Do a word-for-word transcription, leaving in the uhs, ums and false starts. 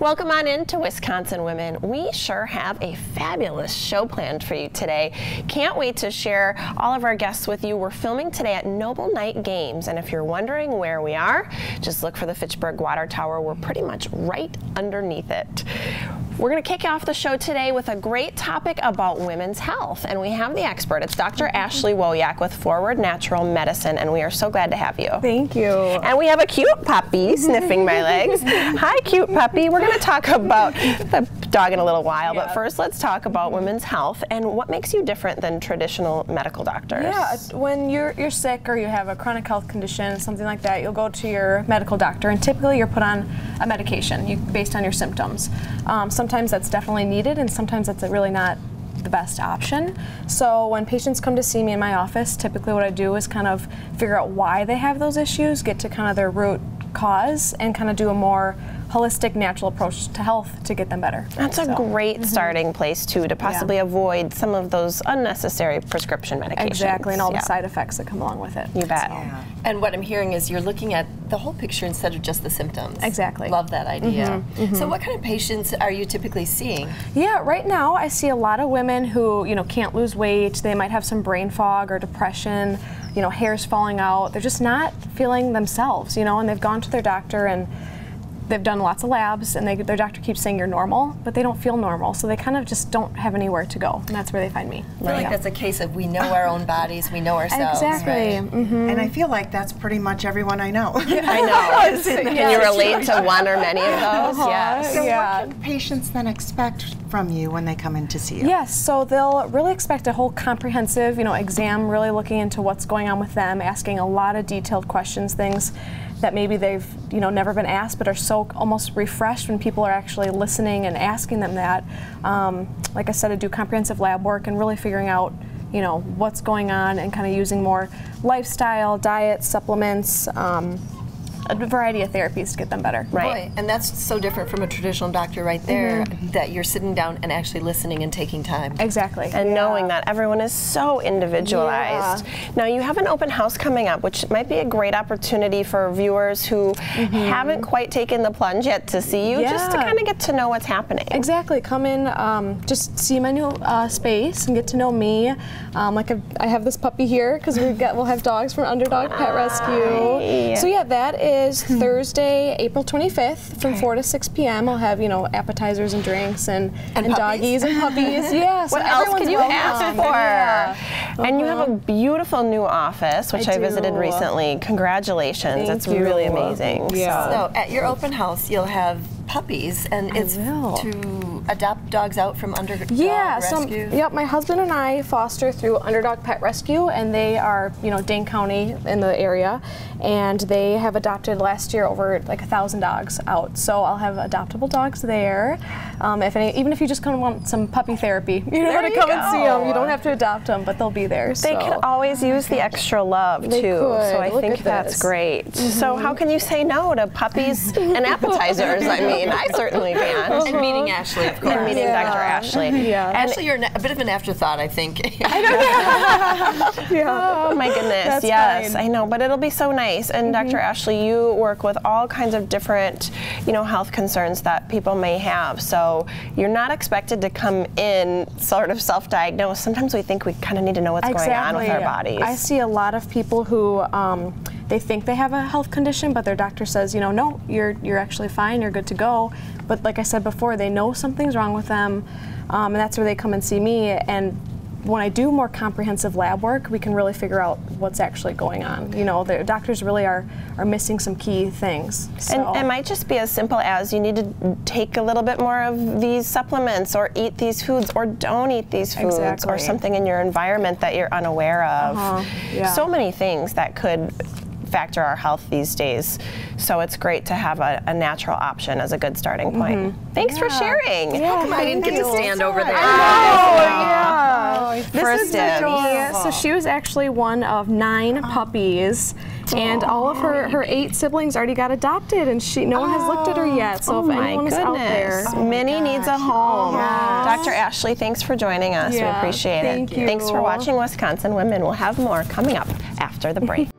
Welcome on into Wisconsin Women. We sure have a fabulous show planned for you today. Can't wait to share all of our guests with you. We're filming today at Noble Night Games, and if you're wondering where we are, just look for the Fitchburg Water Tower. We're pretty much right underneath it. We're going to kick off the show today with a great topic about women's health, and we have the expert. It's Doctor Ashley Wojak with Forward Natural Medicine, and we are so glad to have you. Thank you. And we have a cute puppy sniffing my legs. Hi, cute puppy. We're going to talk about the dog in a little while, yeah. but first let's talk about women's health and what makes you different than traditional medical doctors. Yeah, when you're, you're sick or you have a chronic health condition, something like that, you'll go to your medical doctor, and typically you're put on a medication you, based on your symptoms. Um, sometimes that's definitely needed, and sometimes that's really not the best option. So when patients come to see me in my office, typically what I do is kind of figure out why they have those issues, get to kind of their root cause, and kind of do a more holistic, natural approach to health to get them better. That's a so. great mm-hmm. starting place too, to possibly yeah. avoid some of those unnecessary prescription medications. Exactly, and all yeah. the side effects that come along with it. You bet. So. Yeah. And what I'm hearing is you're looking at the whole picture instead of just the symptoms. Exactly. Love that idea. Mm-hmm. Mm-hmm. So what kind of patients are you typically seeing? Yeah, right now I see a lot of women who, you know, can't lose weight. They might have some brain fog or depression, you know, hair's falling out. They're just not feeling themselves, you know, and they've gone to their doctor and they've done lots of labs, and they, their doctor keeps saying you're normal, but they don't feel normal, so they kind of just don't have anywhere to go, and that's where they find me. I feel like yeah. that's a case of we know our own bodies, we know ourselves. Exactly. Right? Mm-hmm. And I feel like that's pretty much everyone I know. Yeah, I know. Can yeah. you relate to one or many of those? Uh-huh. Yes. So yeah. what can patients then expect from you when they come in to see you? Yes, so they'll really expect a whole comprehensive, you know, exam, really looking into what's going on with them, asking a lot of detailed questions, things that maybe they've, you know, never been asked, but are so almost refreshed when people are actually listening and asking them that. Um, like I said, I do comprehensive lab work and really figuring out, you know, what's going on, and kind of using more lifestyle, diet, supplements, um, a variety of therapies to get them better. Right. Boy, and that's so different from a traditional doctor right there, mm-hmm. that you're sitting down and actually listening and taking time. Exactly. And yeah. knowing that everyone is so individualized. Yeah. Now you have an open house coming up, which might be a great opportunity for viewers who mm-hmm. haven't quite taken the plunge yet to see you, yeah. just to kind of get to know what's happening. Exactly. Come in, um, just see my new uh, space and get to know me. Um, like I've, I have this puppy here because we got we'll have dogs from Underdog Pet Rescue. Hi. So yeah, that is is Thursday, April twenty-fifth from okay. four to six p m I'll have, you know, appetizers and drinks and, and, and doggies and puppies. Yeah, so what else could you welcome. ask for? Yeah. Uh-huh. And you have a beautiful new office, which I, I visited recently. Congratulations. Thank it's you. really amazing. Yeah. So at your open house, you'll have puppies, and it's to adopt dogs out from Underdog yeah, Rescue? So, yep, my husband and I foster through Underdog Pet Rescue, and they are, you know, Dane County in the area, and they have adopted last year over like a thousand dogs out. So I'll have adoptable dogs there. Um, if any, even if you just kind of want some puppy therapy, you know, there to you come go. and see them. You don't have to adopt them, but they'll be there. They so. could always use the extra love They too. could. So I Look think at that's this. great. Mm-hmm. So how can you say no to puppies and appetizers? I mean, I certainly can. And meeting Ashley, of course. And meeting Yeah. Doctor Ashley. Yeah. And Actually, you're a bit of an afterthought, I think. yeah. Oh my goodness, That's yes, fine. I know, but it'll be so nice. And Mm-hmm. Doctor Ashley, you work with all kinds of different, you know, health concerns that people may have. So you're not expected to come in sort of self-diagnosed. Sometimes we think we kind of need to know what's Exactly. going on with our bodies. I see a lot of people who um, they think they have a health condition, but their doctor says, you know, no, you're you're actually fine, you're good to go. But like I said before, they know something's wrong with them, um, and that's where they come and see me. And when I do more comprehensive lab work, we can really figure out what's actually going on. You know, the doctors really are, are missing some key things. So. And it might just be as simple as you need to take a little bit more of these supplements, or eat these foods, or don't eat these foods, Exactly. or something in your environment that you're unaware of. Uh-huh. Yeah. So many things that could factor our health these days. So it's great to have a, a natural option as a good starting point. Mm-hmm. Thanks yeah. for sharing. Yeah, How come I didn't get to stand over there? Oh, yeah. Oh, This first is dibs. Joy. So she was actually one of nine puppies, and all of her, her eight siblings already got adopted, and she no one has looked at her yet. So Oh if my anyone is goodness. out there, Oh Minnie my needs a gosh. home. Yes. Doctor Ashley, thanks for joining us. Yeah, We appreciate thank it. you. Thanks for watching Wisconsin Women. We'll have more coming up after the break.